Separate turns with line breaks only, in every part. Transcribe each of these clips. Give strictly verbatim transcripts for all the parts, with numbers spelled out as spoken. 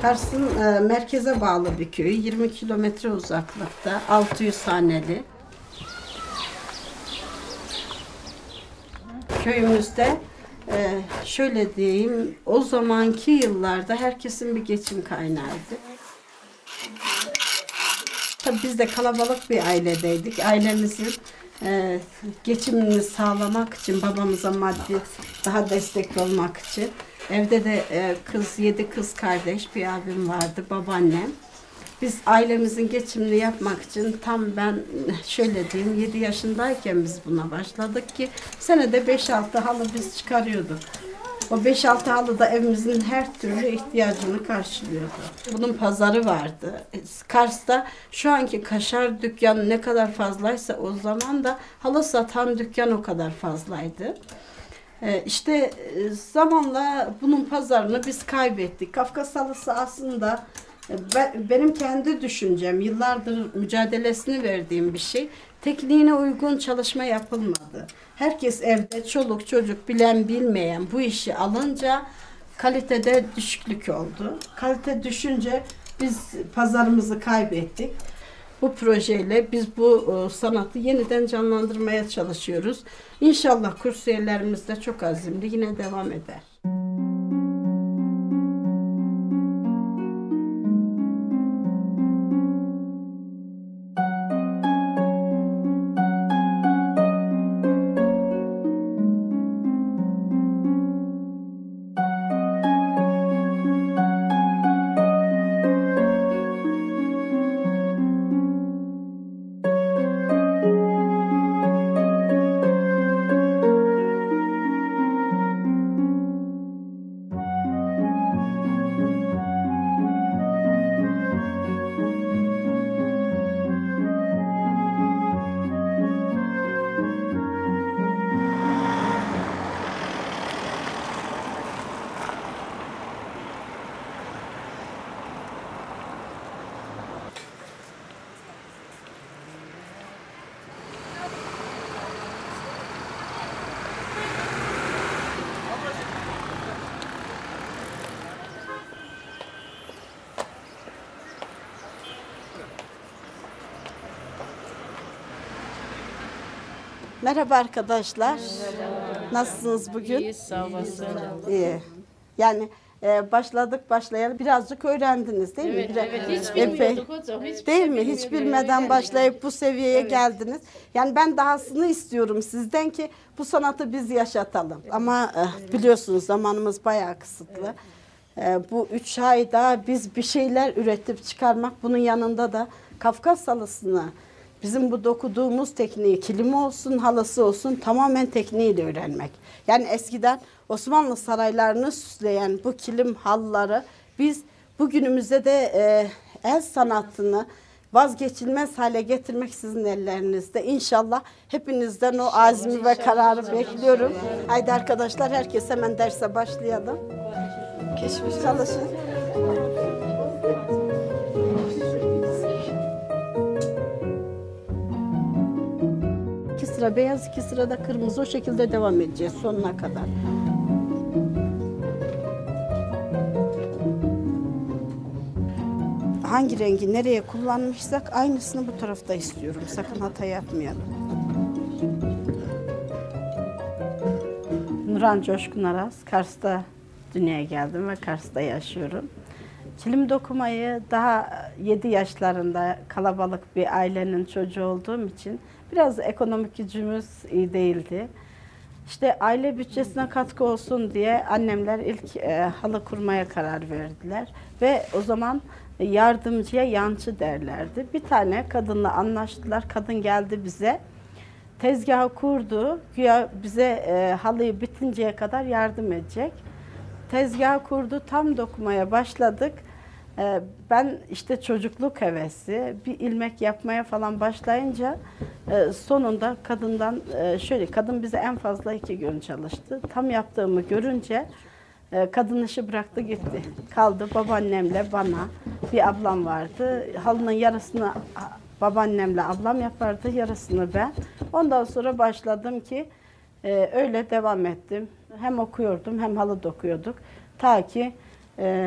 Kars'ın e, merkeze bağlı bir köy. yirmi kilometre uzaklıkta. altı yüz haneli. Köyümüzde e, şöyle diyeyim, o zamanki yıllarda herkesin bir geçim kaynağıydı. Tabii biz de kalabalık bir ailedeydik. Ailemizin e, geçimini sağlamak için, babamıza maddi daha destek olmak için. Evde de e, kız, yedi kız kardeş, bir abim vardı, babaannem. Biz ailemizin geçimini yapmak için tam ben şöyle diyeyim, yedi yaşındayken biz buna başladık ki senede beş altı halı biz çıkarıyorduk. O beş altı halı da evimizin her türlü ihtiyacını karşılıyordu. Bunun pazarı vardı. Kars'ta şu anki kaşar dükkanı ne kadar fazlaysa o zaman da halı satan dükkan o kadar fazlaydı. Ee, işte zamanla bunun pazarını biz kaybettik. Kafkas halısı aslında benim kendi düşüncem, yıllardır mücadelesini verdiğim bir şey. Tekniğine uygun çalışma yapılmadı. Herkes evde, çoluk çocuk bilen bilmeyen bu işi alınca kalitede düşüklük oldu. Kalite düşünce biz pazarımızı kaybettik. Bu projeyle biz bu sanatı yeniden canlandırmaya çalışıyoruz. İnşallah kursiyerlerimiz de çok azimli yine devam eder. Merhaba arkadaşlar. Merhaba. Nasılsınız bugün?
İyi, sağ olasın.
İyi. Yani e, başladık başlayalı birazcık öğrendiniz değil
Evet,
mi?
evet. Hiç
Epey.
bilmiyorduk hocam. Hiçbir
Değil
şey
mi? Hiç
bilmiyorduk.
bilmeden
Evet.
başlayıp bu seviyeye
Evet.
geldiniz. Yani ben dahasını istiyorum sizden ki bu sanatı biz yaşatalım. Ama e, biliyorsunuz zamanımız bayağı kısıtlı. E, bu üç ayda biz bir şeyler üretip çıkarmak, bunun yanında da Kafkas halısını, bizim bu dokuduğumuz tekniği, kilimi olsun, halısı olsun tamamen tekniğiyle öğrenmek. Yani eskiden Osmanlı saraylarını süsleyen bu kilim halıları biz bugünümüzde de e, el sanatını vazgeçilmez hale getirmek sizin ellerinizde. İnşallah hepinizden o azmi ve kararı bekliyorum. Haydi arkadaşlar herkes hemen derse başlayalım. Keşif çalışın. İki sıra beyaz, iki sıra da kırmızı, o şekilde devam edeceğiz sonuna kadar. Hangi rengi nereye kullanmışsak aynısını bu tarafta istiyorum. Sakın hata yapmayalım. Nurhan Coşkun Aras, Kars'ta dünyaya geldim ve Kars'ta yaşıyorum. Kilim dokumayı daha yedi yaşlarında kalabalık bir ailenin çocuğu olduğum için biraz ekonomik gücümüz iyi değildi. İşte aile bütçesine katkı olsun diye annemler ilk e, halı kurmaya karar verdiler. Ve o zaman yardımcıya yancı derlerdi. Bir tane kadınla anlaştılar. Kadın geldi bize. Tezgahı kurdu. Güya bize e, halıyı bitinceye kadar yardım edecek. Tezgahı kurdu. Tam dokumaya başladık. E, ben işte çocukluk hevesi, bir ilmek yapmaya falan başlayınca e, sonunda kadından e, şöyle, kadın bize en fazla iki gün çalıştı. Tam yaptığımı görünce e, kadın işi bıraktı gitti. Kaldı babaannemle bana. Bir ablam vardı. Halının yarısını babaannemle ablam yapardı, yarısını ben. Ondan sonra başladım ki e, öyle devam ettim. Hem okuyordum hem halı dokuyorduk. Ta ki e,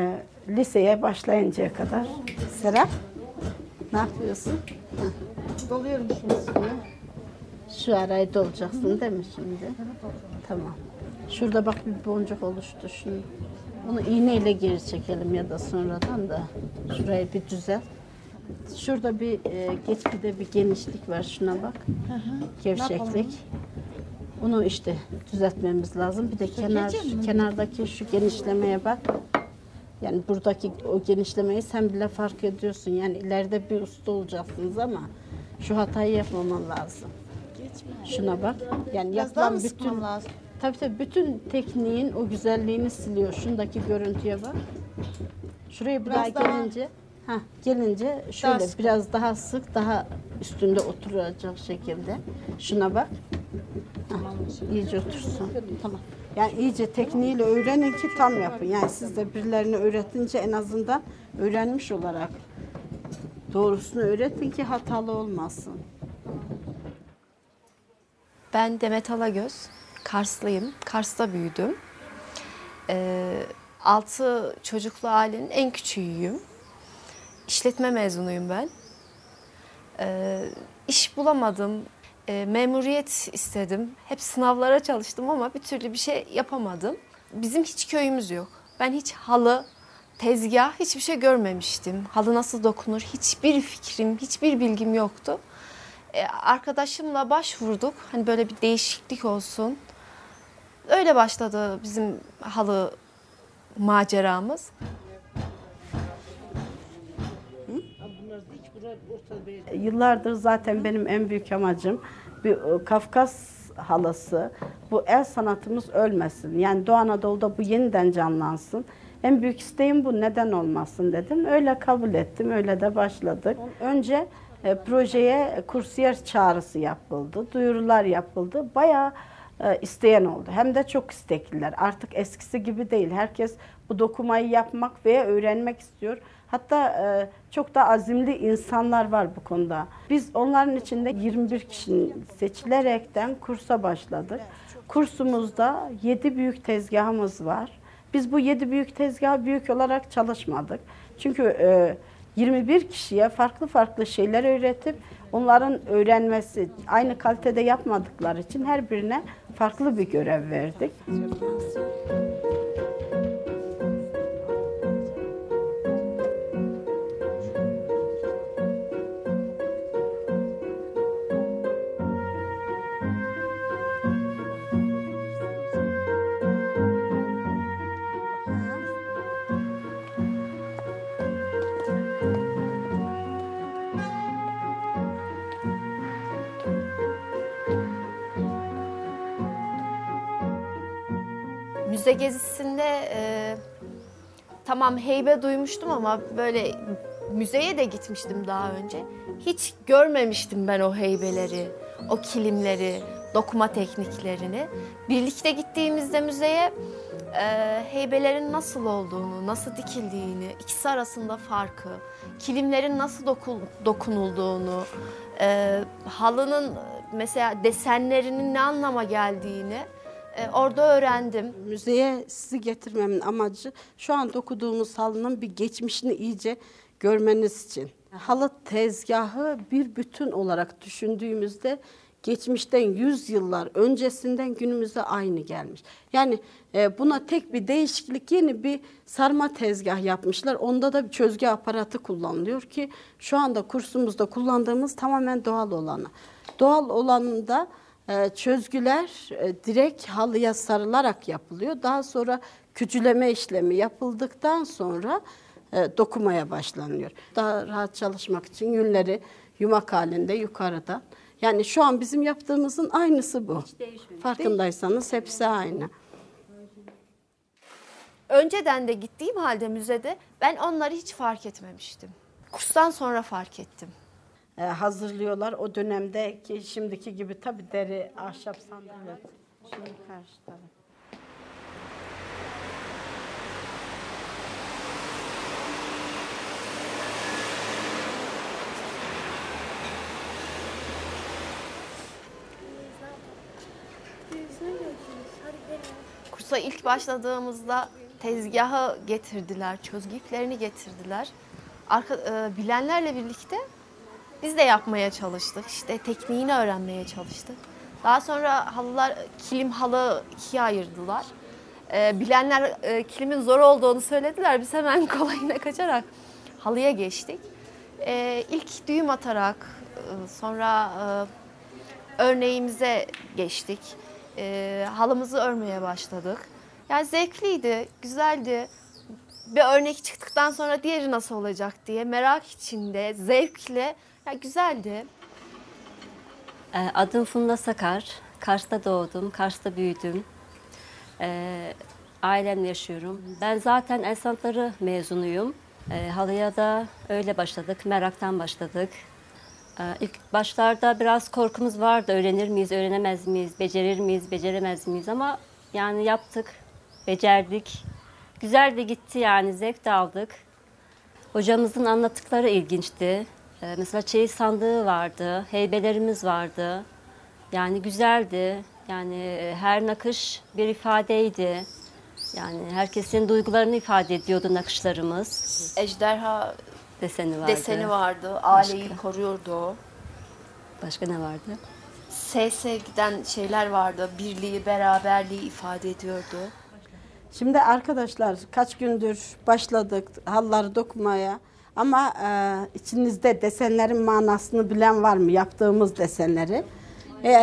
liseye başlayıncaya kadar. Serap, ne yapıyorsun? Hı.
Doluyorum şimdi.
Şu arayı dolacaksın değil mi şimdi? Tamam. Şurada bak bir boncuk oluştu. Şunu, bunu iğneyle geri çekelim ya da sonradan da. Şurayı bir düzelt. Şurada bir e, geçmede bir genişlik var. Şuna bak.
Hı hı.
Gevşeklik. Bunu işte düzeltmemiz lazım. Bir de kenar kenardaki şu genişlemeye bak. Yani buradaki o genişlemeyi sen bile fark ediyorsun. Yani ileride bir usta olacaksınız ama şu hatayı yapmaman lazım. Şuna bak. Yani
Biraz daha
yapılan
mı sıkmam
bütün
lazım?
tabii tabii bütün tekniğin o güzelliğini siliyor. Şundaki görüntüye bak. Şuraya bir
Biraz
daha
daha-
gelince ha gelince şöyle
Daha sık.
biraz daha sık, daha üstünde oturacak şekilde. Şuna bak.
Tamam.
İyice otursun. Tamam. Yani iyice tekniğiyle öğrenin ki tam yapın. Yani siz de birilerine öğretince en azından öğrenmiş olarak doğrusunu öğretin ki hatalı olmasın.
Ben Demet Alagöz, Karslıyım. Kars'ta büyüdüm. Ee, altı çocuklu ailenin en küçüğüyüm. İşletme mezunuyum ben. Ee, iş bulamadım. Ee, memuriyet istedim. Hep sınavlara çalıştım ama bir türlü bir şey yapamadım. Bizim hiç köyümüz yok. Ben hiç halı, tezgah hiçbir şey görmemiştim. Halı nasıl dokunur hiçbir fikrim, hiçbir bilgim yoktu. Ee, arkadaşımla başvurduk. Hani böyle bir değişiklik olsun. Öyle başladı bizim halı maceramız.
Yıllardır zaten benim en büyük amacım bir e, Kafkas halısı, bu el sanatımız ölmesin. Yani Doğu Anadolu'da bu yeniden canlansın. En büyük isteğim bu, neden olmasın dedim. Öyle kabul ettim, öyle de başladık. Önce e, projeye kursiyer çağrısı yapıldı, duyurular yapıldı. Bayağı e, isteyen oldu. Hem de çok istekliler. Artık eskisi gibi değil. Herkes bu dokumayı yapmak veya öğrenmek istiyor. Hatta e, çok da azimli insanlar var bu konuda. Biz onların içinde yirmi bir kişinin seçilerekten kursa başladık. Kursumuzda yedi büyük tezgahımız var. Biz bu yedi büyük tezgah büyük olarak çalışmadık. Çünkü e, yirmi bir kişiye farklı farklı şeyler öğretip onların öğrenmesi aynı kalitede yapmadıkları için her birine farklı bir görev verdik.
Müze gezisinde e, tamam heybe duymuştum ama böyle müzeye de gitmiştim daha önce. Hiç görmemiştim ben o heybeleri, o kilimleri, dokuma tekniklerini. Birlikte gittiğimizde müzeye e, heybelerin nasıl olduğunu, nasıl dikildiğini, ikisi arasında farkı, kilimlerin nasıl dokun, dokunulduğunu, e, halının mesela desenlerinin ne anlama geldiğini e, orada öğrendim.
Müzeye sizi getirmemin amacı şu an dokuduğumuz halının bir geçmişini iyice görmeniz için. Halı tezgahı bir bütün olarak düşündüğümüzde geçmişten yüz yıllar öncesinden günümüze aynı gelmiş. Yani e, buna tek bir değişiklik, yeni bir sarma tezgah yapmışlar. Onda da bir çözgü aparatı kullanılıyor ki şu anda kursumuzda kullandığımız tamamen doğal olanı. Doğal olanında e, çözgüler e, direkt halıya sarılarak yapılıyor. Daha sonra küçüleme işlemi yapıldıktan sonra e, dokumaya başlanıyor. Daha rahat çalışmak için yünleri yumak halinde yukarıdan. Yani şu an bizim yaptığımızın aynısı bu. Farkındaysanız hepsi aynı.
Önceden de gittiğim halde müzede ben onları hiç fark etmemiştim. Kurstan sonra fark ettim.
Ee, hazırlıyorlar. O dönemdeki şimdiki gibi tabii deri, ahşap sandalye. Şimdi karşı taraf.
Kursa ilk başladığımızda tezgahı getirdiler, çözgü iplerini getirdiler. Arka, e, bilenlerle birlikte biz de yapmaya çalıştık. İşte tekniğini öğrenmeye çalıştık. Daha sonra halılar, kilim halı ikiye ayırdılar. E, bilenler e, kilimin zor olduğunu söylediler. Biz hemen kolayına kaçarak halıya geçtik. E, ilk düğüm atarak e, sonra e, örneğimize geçtik. E, halımızı örmeye başladık. Yani zevkliydi, güzeldi. Bir örnek çıktıktan sonra diğeri nasıl olacak diye merak içinde, zevkle, ya güzeldi.
Ee, Adım Funda Sakar. Kars'ta doğdum, Kars'ta büyüdüm. Ee, ailemle yaşıyorum. Ben zaten el sanatları mezunuyum. Ee, halıya da öyle başladık, meraktan başladık. Ee, ilk başlarda biraz korkumuz vardı, öğrenir miyiz, öğrenemez miyiz, becerir miyiz, beceremez miyiz ama yani yaptık, becerdik. Güzel de gitti yani, zevk de aldık. Hocamızın anlattıkları ilginçti. Ee, mesela çeyiz sandığı vardı, heybelerimiz vardı. Yani güzeldi. Yani e, her nakış bir ifadeydi. Yani herkesin duygularını ifade ediyordu nakışlarımız.
Ejderha
Deseni vardı.
deseni vardı, aileyi koruyordu o.
Başka ne vardı?
Sev sevgiden şeyler vardı, birliği, beraberliği ifade ediyordu.
Şimdi arkadaşlar kaç gündür başladık halları dokumaya ama e, içinizde desenlerin manasını bilen var mı, yaptığımız desenleri? Eğer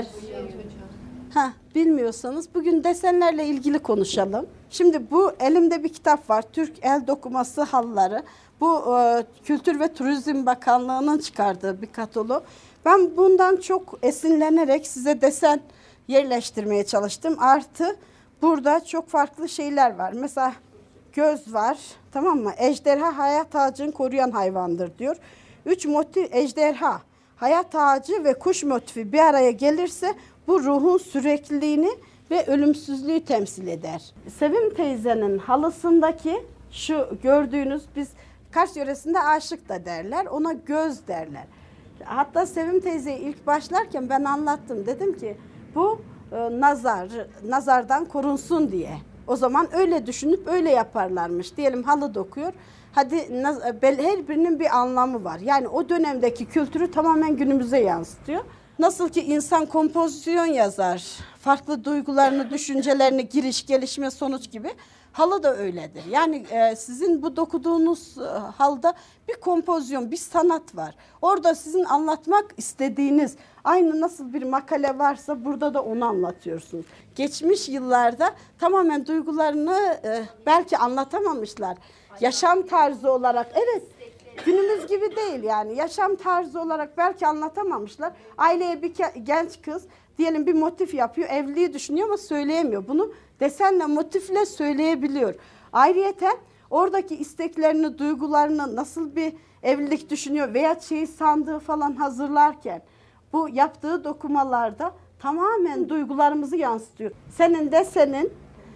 ha, bilmiyorsanız bugün desenlerle ilgili konuşalım. Şimdi bu elimde bir kitap var, Türk El Dokuması Halıları. Bu e, Kültür ve Turizm Bakanlığı'nın çıkardığı bir katalog. Ben bundan çok esinlenerek size desen yerleştirmeye çalıştım. Artı burada çok farklı şeyler var. Mesela göz var, tamam mı? Ejderha hayat ağacını koruyan hayvandır diyor. Üç motif ejderha, hayat ağacı ve kuş motifi bir araya gelirse bu ruhun sürekliliğini ve ölümsüzlüğü temsil eder. Sevim teyzenin halısındaki şu gördüğünüz, biz Kars yöresinde aşık da derler, ona göz derler. Hatta Sevim teyzeye ilk başlarken ben anlattım. Dedim ki bu e, nazar, nazardan korunsun diye. O zaman öyle düşünüp öyle yaparlarmış. Diyelim halı dokuyor. Hadi her birinin bir anlamı var. Yani o dönemdeki kültürü tamamen günümüze yansıtıyor. Nasıl ki insan kompozisyon yazar, farklı duygularını, düşüncelerini, giriş, gelişme, sonuç gibi, halı da öyledir. Yani e, sizin bu dokuduğunuz e, halda bir kompozisyon, bir sanat var. Orada sizin anlatmak istediğiniz, aynı nasıl bir makale varsa burada da onu anlatıyorsunuz. Geçmiş yıllarda tamamen duygularını e, belki anlatamamışlar. Yaşam tarzı olarak, evet, günümüz gibi değil yani. Yaşam tarzı olarak belki anlatamamışlar. Aileye bir genç kız diyelim bir motif yapıyor, evliliği düşünüyor ama söyleyemiyor. Bunu desenle, motifle söyleyebiliyor. Ayrıyeten oradaki isteklerini, duygularını, nasıl bir evlilik düşünüyor veya çeyiz sandığı falan hazırlarken bu yaptığı dokumalarda tamamen duygularımızı yansıtıyor. Senin desenin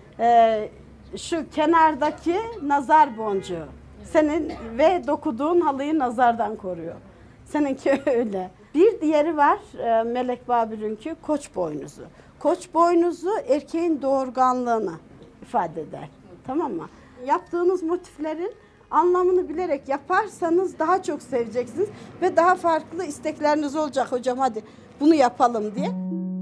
e, şu kenardaki nazar boncuğu. Senin ve dokuduğun halıyı nazardan koruyor. Seninki öyle. Bir diğeri var e, Melek Babür'ünki koç boynuzu. Koç boynuzu erkeğin doğurganlığını ifade eder. Tamam mı? Yaptığınız motiflerin anlamını bilerek yaparsanız daha çok seveceksiniz ve daha farklı istekleriniz olacak. Hocam hadi bunu yapalım diye.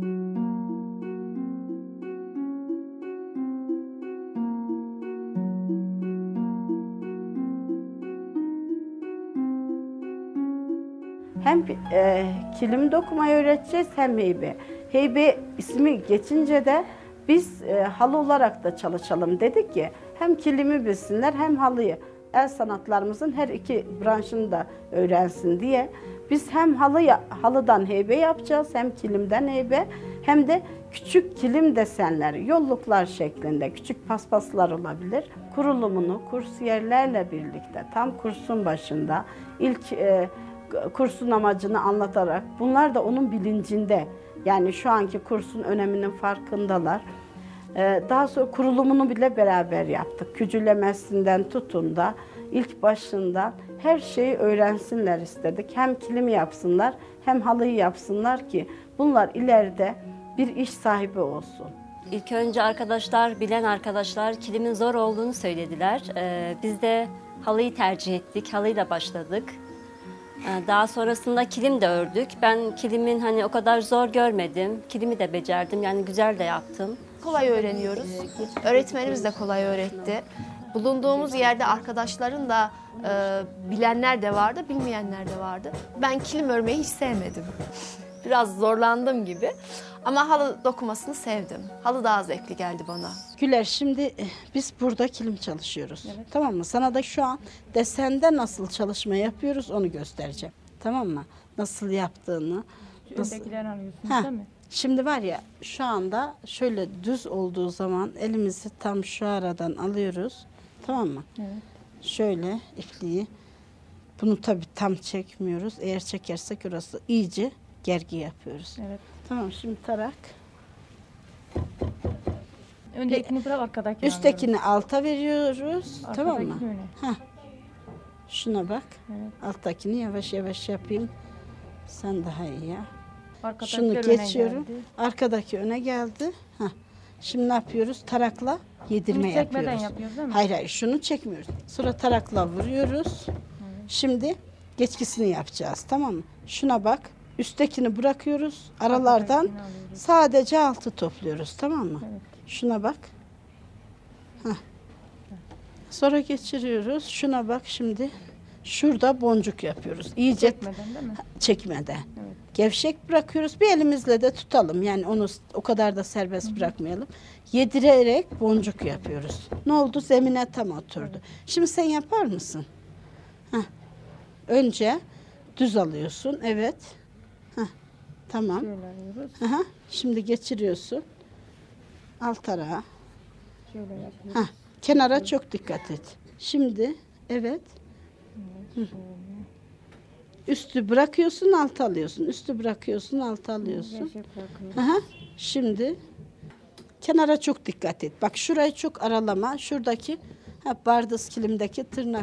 Hem e, kilim dokumayı öğreteceğiz hem heybe. Heybe ismi geçince de biz e, halı olarak da çalışalım dedik ki hem kilimi bilsinler hem halıyı. El sanatlarımızın her iki branşını da öğrensin diye biz hem halı, halıdan heybe yapacağız, hem kilimden heybe, hem de küçük kilim desenleri, yolluklar şeklinde küçük paspaslar olabilir. Kurulumunu kursiyerlerle birlikte tam kursun başında ilk e, kursun amacını anlatarak, bunlar da onun bilincinde, yani şu anki kursun öneminin farkındalar. Daha sonra kurulumunu bile beraber yaptık. Kücülemesinden tutun da ilk başından her şeyi öğrensinler istedik. Hem kilimi yapsınlar hem halıyı yapsınlar ki bunlar ileride bir iş sahibi olsun.
İlk önce arkadaşlar, bilen arkadaşlar kilimin zor olduğunu söylediler. Ee, biz de halıyı tercih ettik, halıyla başladık. Ee, daha sonrasında kilim de ördük. Ben kilimin hani o kadar zor görmedim. Kilimi de becerdim, yani güzel de yaptım.
Kolay öğreniyoruz. Öğretmenimiz de kolay öğretti. Bulunduğumuz yerde arkadaşların da e, bilenler de vardı, bilmeyenler de vardı. Ben kilim örmeyi hiç sevmedim. Biraz zorlandım gibi. Ama halı dokumasını sevdim. Halı daha zevkli geldi bana.
Güler, şimdi eh, biz burada kilim çalışıyoruz. Tamam mı? Sana da şu an desende nasıl çalışma yapıyoruz onu göstereceğim. Tamam mı? Nasıl yaptığını. Nasıl...
Öndekileri alıyorsunuz
Ha,
değil mi?
Şimdi var ya, şu anda şöyle düz olduğu zaman elimizi tam şu aradan alıyoruz. Tamam mı?
Evet.
Şöyle ipliği. Bunu tabii tam çekmiyoruz. Eğer çekersek orası iyice gergi yapıyoruz.
Evet.
Tamam, şimdi tarak.
Öndekini bırak, arkadakini
Üsttekini alta veriyoruz.
alıyorum.
Tamam mı?
Arkadakini öne.
Şuna bak.
Evet.
Alttakini yavaş yavaş yapayım. Sen daha iyi ya.
Arkadakiler
Şunu
öne
geçiyorum.
geldi.
Arkadaki öne geldi. Heh. Şimdi ne yapıyoruz? Tarakla yedirme
Bunu çekmeden
yapıyoruz.
yapıyoruz değil mi?
Hayır hayır, şunu çekmiyoruz. Sonra tarakla vuruyoruz. Şimdi geçkisini yapacağız, tamam mı? Şuna bak. Üsttekini bırakıyoruz. Aralardan
Arkadakini alıyoruz.
sadece altı topluyoruz, tamam mı?
Evet.
Şuna bak. Heh. Sonra geçiriyoruz. Şuna bak şimdi. Şurada boncuk yapıyoruz. İyice
Çekmeden değil mi?
çekmeden.
Evet.
Gevşek bırakıyoruz. Bir elimizle de tutalım. Yani onu o kadar da serbest bırakmayalım. Yedirerek boncuk yapıyoruz. Ne oldu? Zemine tam oturdu. Şimdi sen yapar mısın? Heh. Önce düz alıyorsun. Evet. Heh. Tamam.
Şöyle alıyoruz.
Aha. Şimdi geçiriyorsun. Alt tarağa.
Şöyle yapıyoruz.
Heh. Kenara çok dikkat et. Şimdi evet. Hı. Üstü bırakıyorsun, alt alıyorsun. Üstü bırakıyorsun, alt alıyorsun.
Gevşek bırakıyoruz.
Aha. Şimdi kenara çok dikkat et. Bak şurayı çok aralama. Şuradaki ha, bardız kilimdeki tırnak.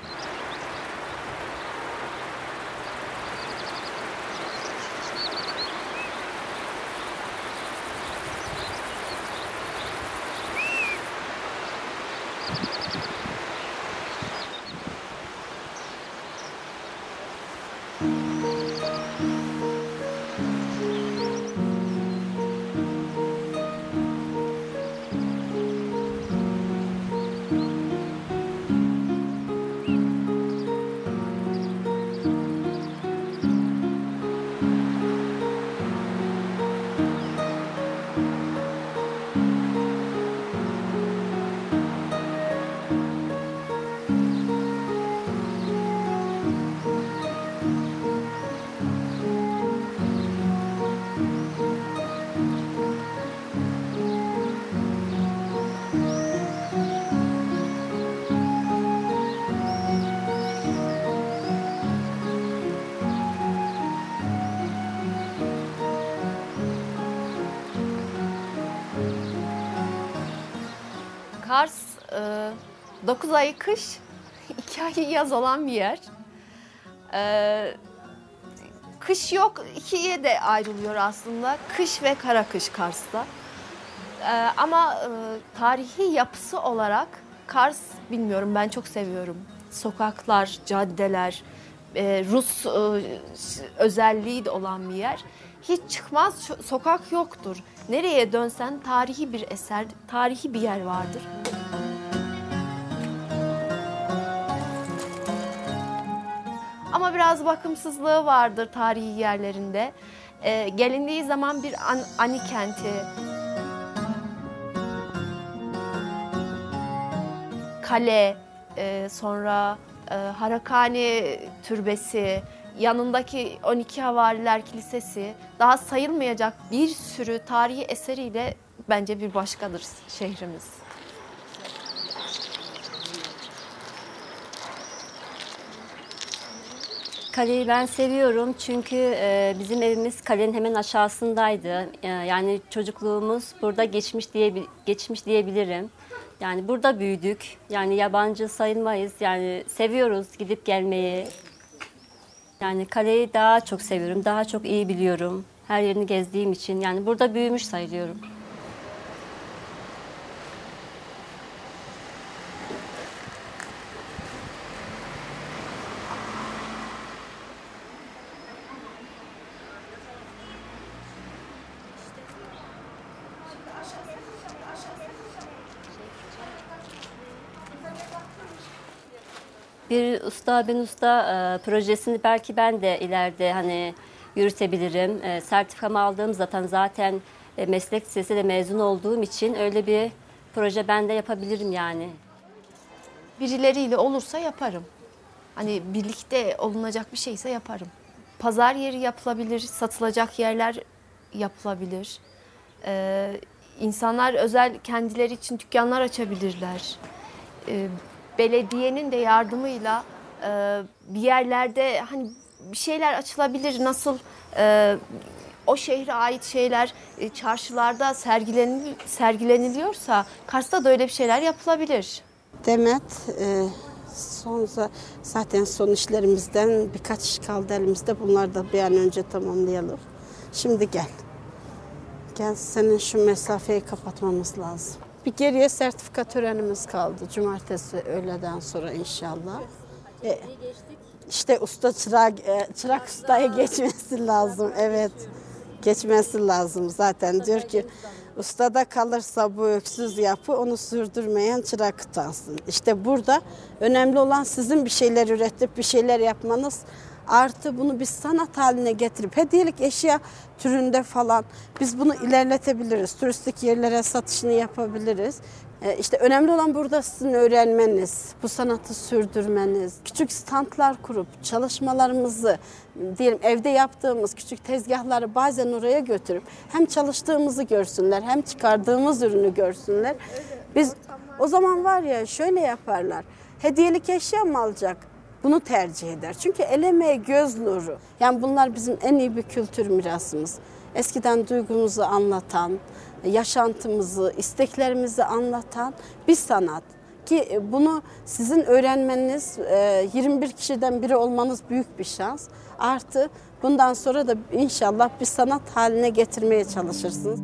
Kars dokuz ayı kış, iki ayı yaz olan bir yer. E, kış yok, ikiye de ayrılıyor aslında. Kış ve kara kış Kars'ta. E, ama e, tarihi yapısı olarak Kars, bilmiyorum, ben çok seviyorum. Sokaklar, caddeler, e, Rus e, özelliği de olan bir yer. Hiç çıkmaz so- sokak yoktur. Nereye dönsen tarihi bir eser, tarihi bir yer vardır. Ama biraz bakımsızlığı vardır tarihi yerlerinde. Ee, gelindiği zaman bir an, ani kenti, kale, e, sonra e, Harakani Türbesi, yanındaki on iki Havariler Kilisesi, daha sayılmayacak bir sürü tarihi eseriyle bence bir başkadır şehrimiz.
Kaleyi ben seviyorum çünkü e, bizim evimiz kalenin hemen aşağısındaydı. E, yani çocukluğumuz burada geçmiş diye geçmiş diyebilirim. Yani burada büyüdük. Yani yabancı sayılmayız. Yani seviyoruz gidip gelmeyi. Yani kaleyi daha çok seviyorum, daha çok iyi biliyorum. Her yerini gezdiğim için yani burada büyümüş sayılıyorum. Bir usta ben usta e, projesini belki ben de ileride hani yürütebilirim. E, sertifikamı aldığım zaten zaten e, meslek lisesi de mezun olduğum için öyle bir proje ben de yapabilirim yani.
Birileriyle olursa yaparım. Hani birlikte olunacak bir şeyse yaparım. Pazar yeri yapılabilir, satılacak yerler yapılabilir. Ee, insanlar özel kendileri için dükkanlar açabilirler. Ee, belediyenin de yardımıyla e, bir yerlerde hani bir şeyler açılabilir. Nasıl e, o şehre ait şeyler e, çarşılarda sergilenil- sergileniliyorsa Kars'ta da öyle bir şeyler yapılabilir.
Demet, e, son zaten son işlerimizden birkaç iş kaldı elimizde. Bunları da bir an önce tamamlayalım. Şimdi gel. Gel, senin şu mesafeyi kapatmamız lazım. Bir geriye sertifika törenimiz kaldı. Cumartesi öğleden sonra inşallah. E, işte usta çırak, e, çırak ustaya geçmesi lazım. Evet, geçmesi lazım zaten. Diyor ki ustada kalırsa bu öksüz yapı onu sürdürmeyen çırak utansın. İşte burada önemli olan sizin bir şeyler üretip bir şeyler yapmanız. Artı bunu bir sanat haline getirip hediyelik eşya türünde falan biz bunu ilerletebiliriz. Turistik yerlere satışını yapabiliriz. Ee, işte önemli olan burada sizin öğrenmeniz, bu sanatı sürdürmeniz, küçük standlar kurup çalışmalarımızı diyelim evde yaptığımız küçük tezgahları bazen oraya götürüp hem çalıştığımızı görsünler hem çıkardığımız ürünü görsünler. Biz o zaman var ya şöyle yaparlar. Hediyelik eşya mı alacak? Bunu tercih eder. Çünkü el emeği göz nuru. Yani bunlar bizim en iyi bir kültür mirasımız. Eskiden duygumuzu anlatan, yaşantımızı, isteklerimizi anlatan bir sanat. Ki bunu sizin öğrenmeniz, yirmi bir kişiden biri olmanız büyük bir şans. Artı bundan sonra da inşallah bir sanat haline getirmeye çalışırsınız.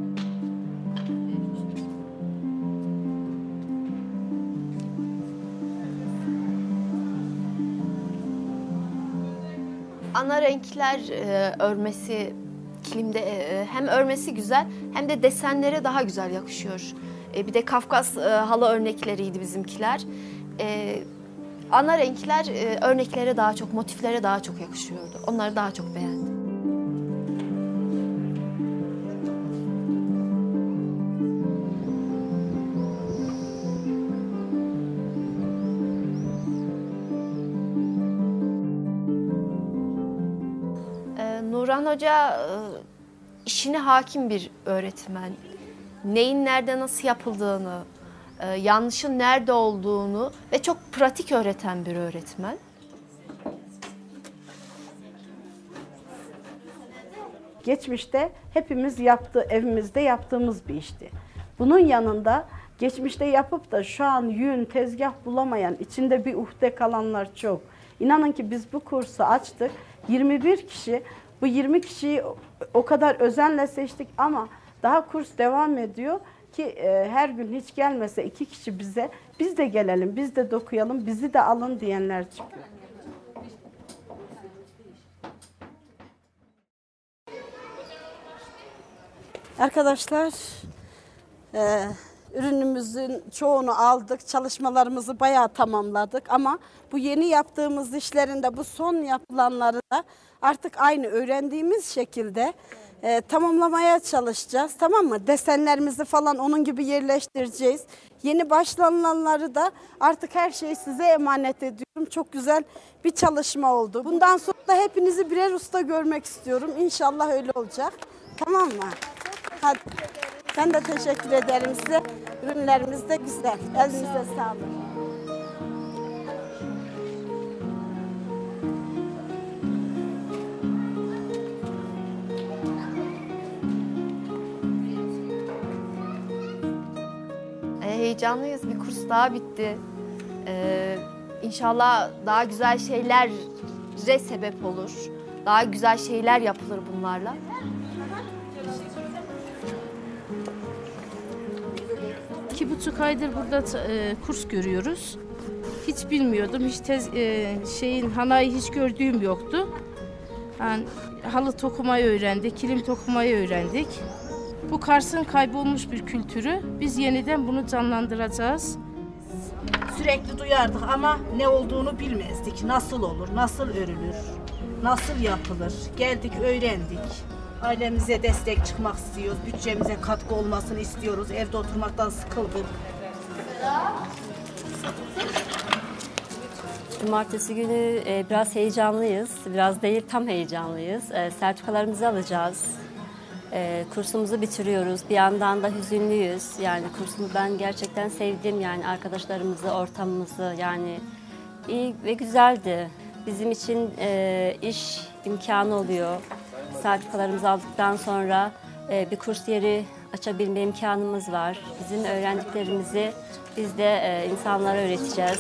Ana renkler e, örmesi kilimde e, hem örmesi güzel hem de desenlere daha güzel yakışıyor. E, bir de Kafkas e, halı örnekleriydi bizimkiler. E, ana renkler e, örneklere daha çok, motiflere daha çok yakışıyordu. Onları daha çok beğendim. Nurhan Hoca e, işine hakim bir öğretmen. Neyin nerede nasıl yapıldığını, e, yanlışın nerede olduğunu ve çok pratik öğreten bir öğretmen.
Geçmişte hepimiz yaptığı, evimizde yaptığımız bir işti. Bunun yanında geçmişte yapıp da şu an yün, tezgah bulamayan, içinde bir uhde kalanlar çok. İnanın ki biz bu kursu açtık. yirmi bir kişi, bu yirmi kişiyi o kadar özenle seçtik ama daha kurs devam ediyor ki e, her gün hiç gelmese iki kişi bize, biz de gelelim, biz de dokuyalım, bizi de alın diyenler çıkıyor. Arkadaşlar, e, ürünümüzün çoğunu aldık, çalışmalarımızı bayağı tamamladık ama bu yeni yaptığımız işlerinde bu son yapılanları da artık aynı öğrendiğimiz şekilde e, tamamlamaya çalışacağız, tamam mı? Desenlerimizi falan onun gibi yerleştireceğiz. Yeni başlananları da artık her şeyi size emanet ediyorum. Çok güzel bir çalışma oldu. Bundan sonra da hepinizi birer usta görmek istiyorum. İnşallah öyle olacak. Tamam mı? Hadi. Ben de teşekkür ederim size. Ürünlerimiz de güzel. Elinize sağlık.
Heyecanlıyız. Bir kurs daha bitti. Ee, İnşallah daha güzel şeylere sebep olur. Daha güzel şeyler yapılır bunlarla.
İki buçuk aydır burada e, kurs görüyoruz. Hiç bilmiyordum. Hiç tez, e, şeyin hanayı hiç gördüğüm yoktu. Yani halı tokumayı öğrendik, kilim tokumayı öğrendik. Bu Kars'ın kaybolmuş bir kültürü. Biz yeniden bunu canlandıracağız.
Sürekli duyardık ama ne olduğunu bilmezdik. Nasıl olur, nasıl örülür, nasıl yapılır. Geldik, öğrendik. Ailemize destek çıkmak istiyoruz. Bütçemize katkı olmasını istiyoruz. Evde oturmaktan sıkıldık.
Cumartesi günü e, biraz heyecanlıyız. Biraz değil, tam heyecanlıyız. E, sertifikalarımızı alacağız. E, kursumuzu bitiriyoruz. Bir yandan da hüzünlüyüz. Yani kursumu ben gerçekten sevdim. Yani arkadaşlarımızı, ortamımızı yani iyi ve güzeldi. Bizim için e, iş imkanı oluyor. Sertifikalarımızı aldıktan sonra e, bir kurs yeri açabilme imkanımız var. Bizim öğrendiklerimizi biz de e, insanlara öğreteceğiz.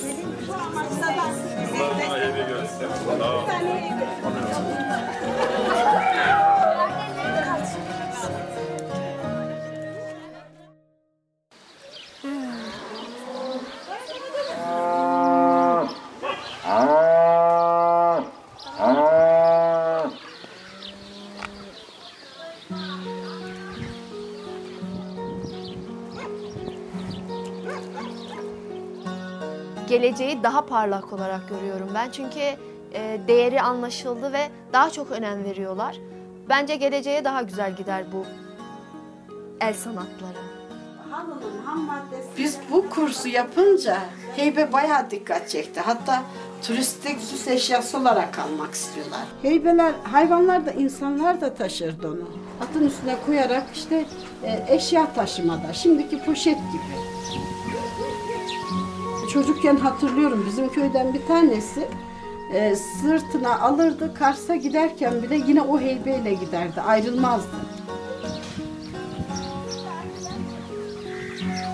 Geleceği daha parlak olarak görüyorum ben. Çünkü e, değeri anlaşıldı ve daha çok önem veriyorlar. Bence geleceğe daha güzel gider bu el sanatları.
Halının ham maddesi. Biz bu kursu yapınca heybe bayağı dikkat çekti. Hatta turistik süs eşyası olarak almak istiyorlar. Heybeler, hayvanlar da insanlar da taşırdı onu. Atın üstüne koyarak işte e, eşya taşımada. Şimdiki poşet gibi. Çocukken hatırlıyorum bizim köyden bir tanesi e, sırtına alırdı, Kars'a giderken bile yine o heybeyle giderdi, ayrılmazdı.